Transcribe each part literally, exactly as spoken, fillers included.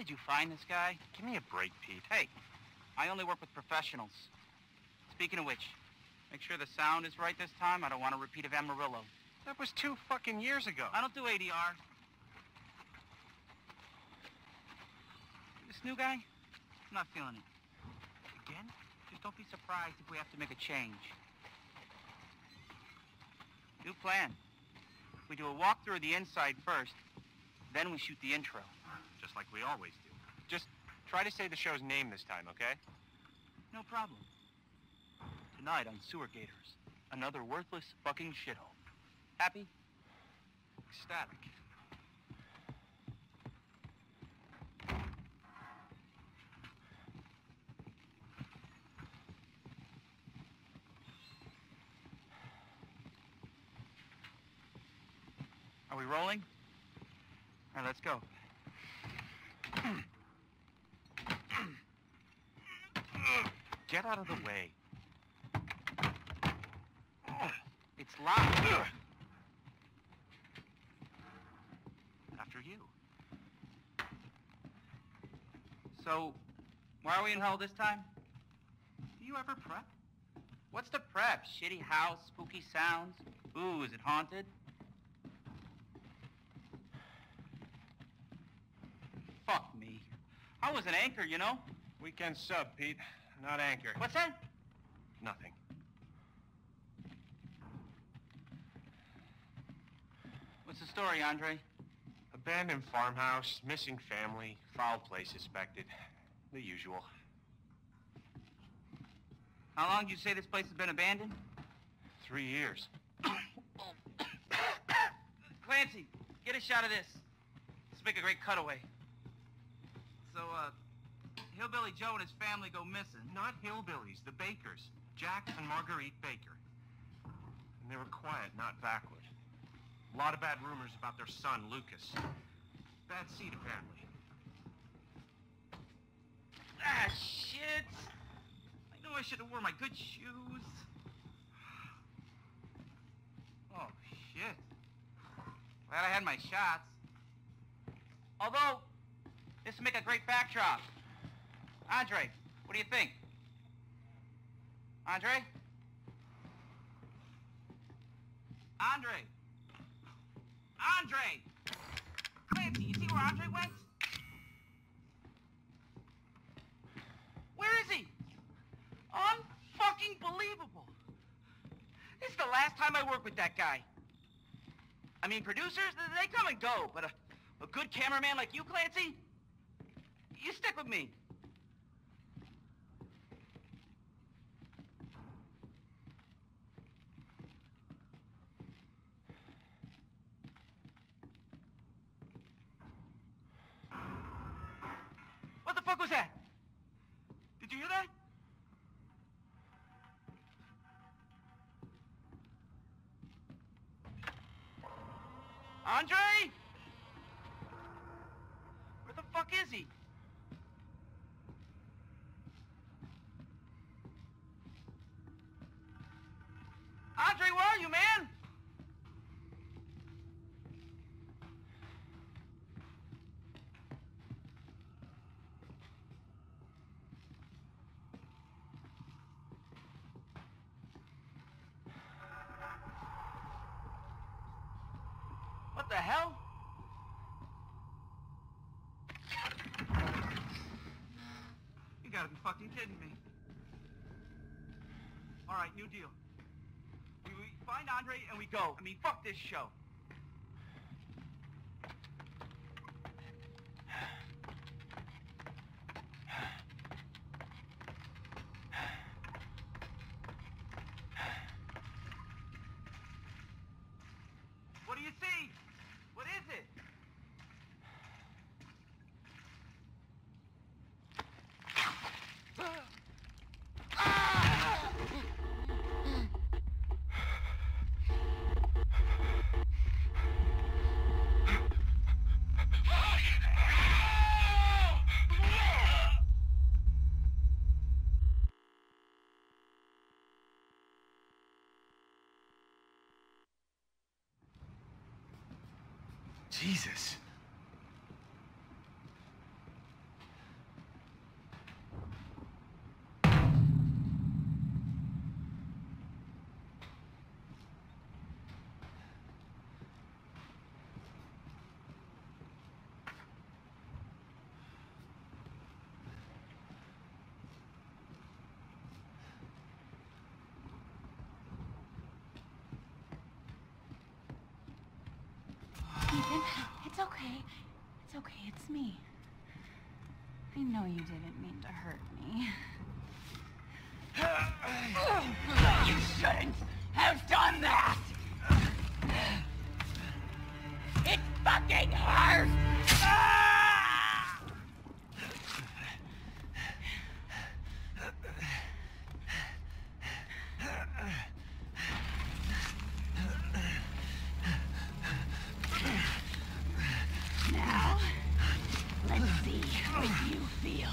did you find this guy? Give me a break, Pete. Hey, I only work with professionals. Speaking of which, make sure the sound is right this time. I don't want a repeat of Amarillo. That was two fucking years ago. I don't do A D R. This new guy, I'm not feeling it. Again? Just don't be surprised if we have to make a change. New plan. We do a walkthrough of the inside first, then we shoot the intro. Just like we always do. Just try to say the show's name this time, okay? no problem. Tonight on Sewer Gators, another worthless fucking shithole. Happy? Ecstatic. Are we rolling? All right, let's go. Get out of the way. It's locked. After you. So, why are we in hell this time? Do you ever prep? What's the prep? Shitty house, spooky sounds? Ooh, is it haunted? Fuck me. I was an anchor, you know? Weekend sub, Pete. Not anchor. What's that? Nothing. What's the story, Andre? Abandoned farmhouse, missing family, foul play suspected. The usual. How long did you say this place has been abandoned? Three years. Clancy, get a shot of this. Let's make a great cutaway. So, uh, Hillbilly Joe and his family go missing. Not hillbillies, the Bakers. Jack and Marguerite Baker. And they were quiet, not backward. A lot of bad rumors about their son, Lucas. Bad seed, apparently. Ah, shit! I knew I should have worn my good shoes. Oh, shit. Glad I had my shots. Although, this would make a great backdrop. Andre, what do you think? Andre? Andre! Andre! Clancy, you see where Andre went? Where is he? Unfucking believable. This is the last time I work with that guy. I mean, producers, they come and go, but a, a good cameraman like you, Clancy, you stick with me. What the fuck was that? Did you hear that? Andre? Where the fuck is he? Andre, where are you, man? What the hell? You gotta be fucking kidding me. All right, new deal. We, we find Andre and we go. I mean, fuck this show. What do you see? What is it? Jesus. okay? It's okay, it's me. I know you didn't mean to hurt me. You shouldn't have done that! It fucking hurts! Ah! Now, let's see what you feel.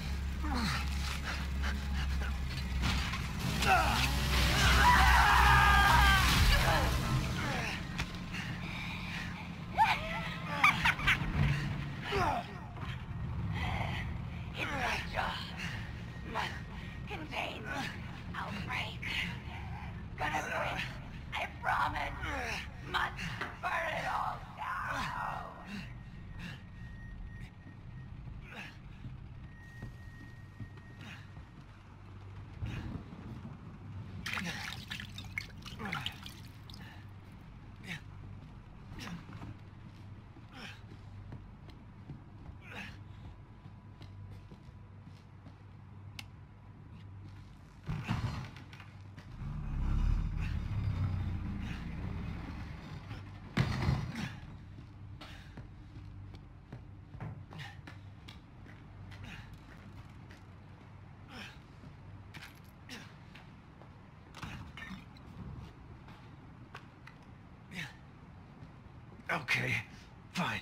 Okay, fine.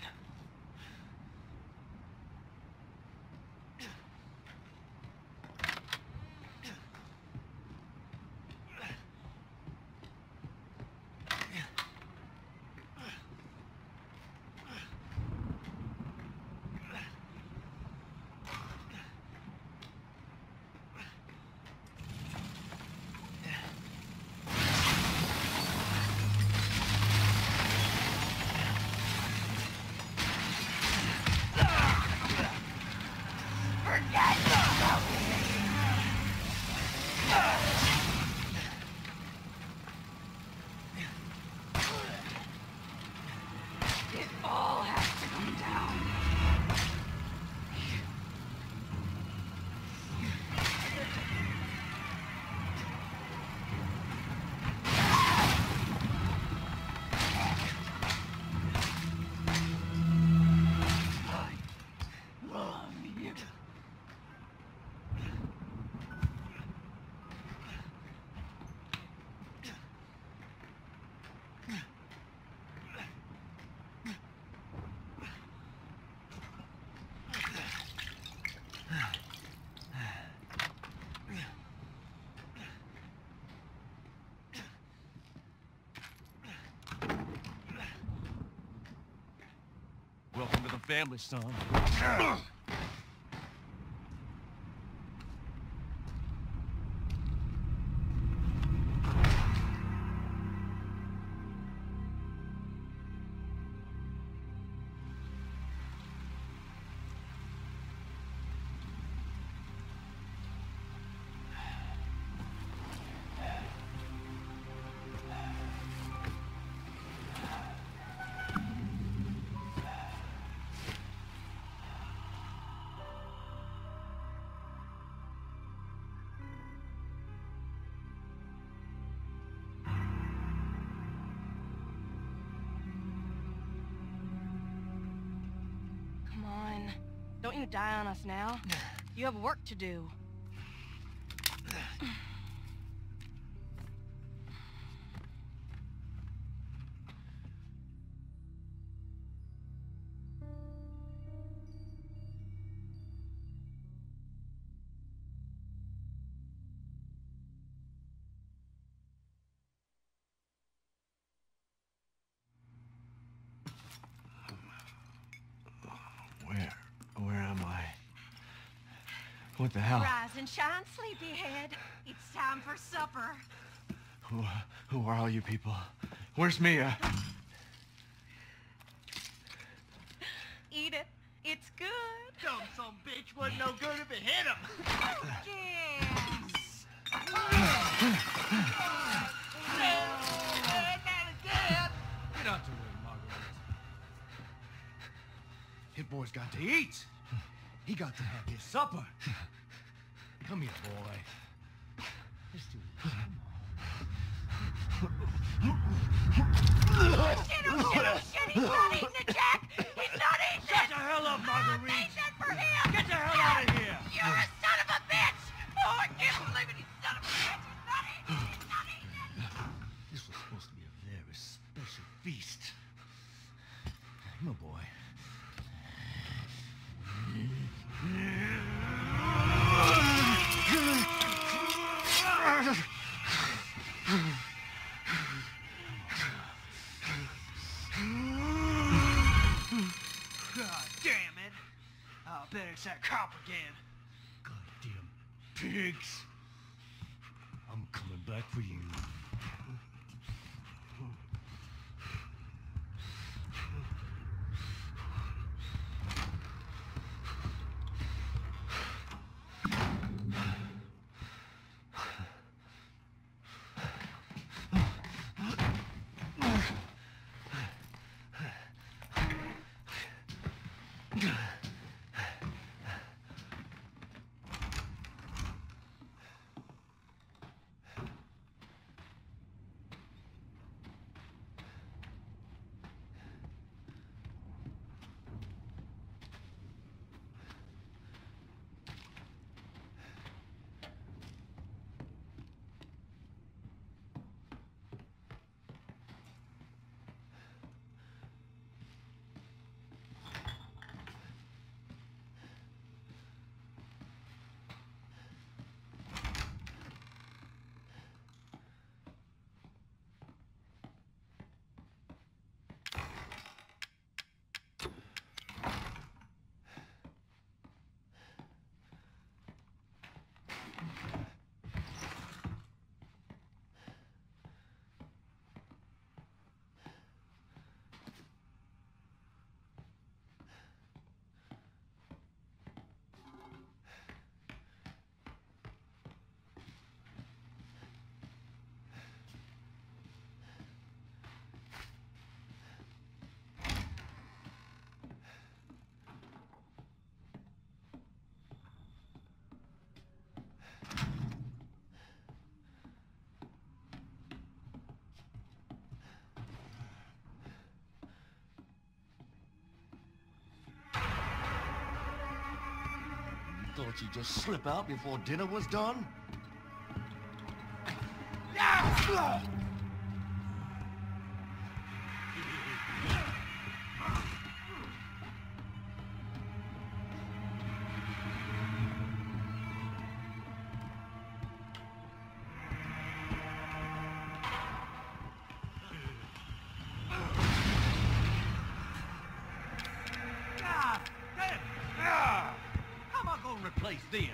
Welcome to the family, son. Don't you die on us now. You have work to do. Where? Where am I? What the hell? Rise and shine, sleepyhead. It's time for supper. Who, who are all you people? Where's Mia? Eat it. It's good. Dumb some bitch wasn't no good if it hit him. Yes. Get out the way, Margaret. boy's got to eat. He got to have his supper. Come here, boy. Let's do this. Oh, shit, oh, shit, oh, shit. He's not eating it, Jack. He's not eating Shut it. the hell up, I'm Marguerite. eating it for him. Get the hell out of here. You're a son of a bitch. Oh, I can't believe it. You son of a bitch. He's not eating it. He's not eating it. This was supposed to be a very special feast. Come on, boy. God damn it! I'll bet it's that cop again. Goddamn pigs! I'm coming back for you. Thought you'd just slip out before dinner was done? Replace this.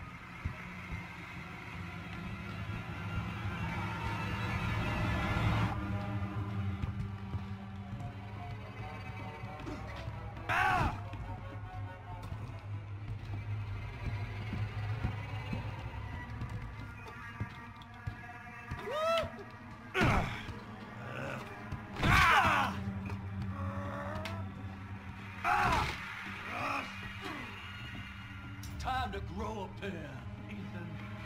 Time to grow up here, Ethan.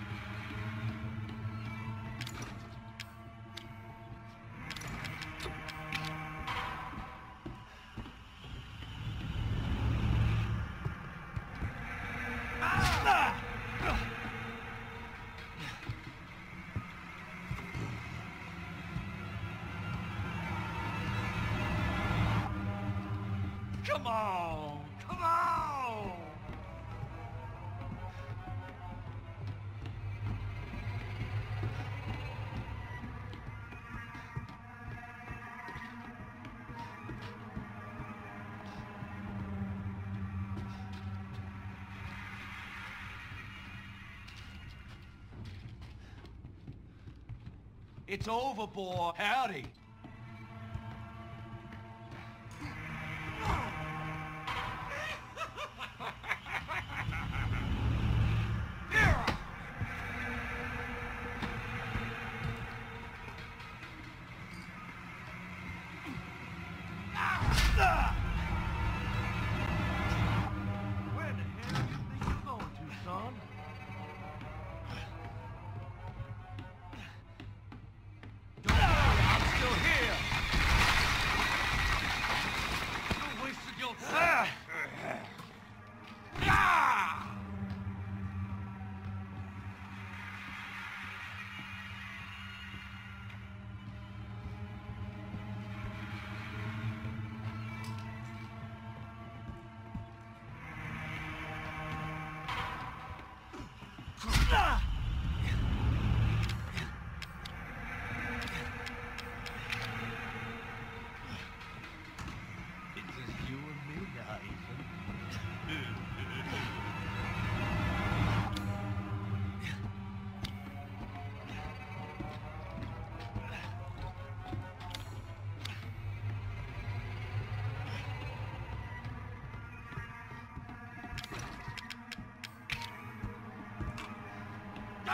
Come on! Come on! It's over, boy. Howdy.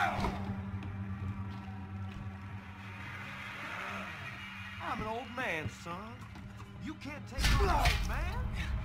I'm an old man, son. You can't take on an old man.